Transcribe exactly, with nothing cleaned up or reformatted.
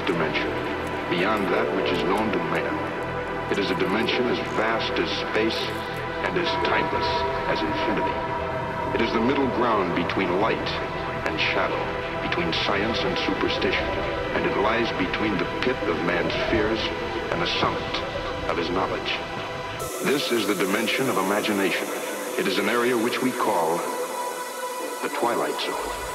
dimension, beyond that which is known to man. It is a dimension as vast as space and as timeless as infinity. It is the middle ground between light and shadow, between science and superstition, and it lies between the pit of man's fears and the summit of his knowledge. This is the dimension of imagination. It is an area which we call the Twilight Zone.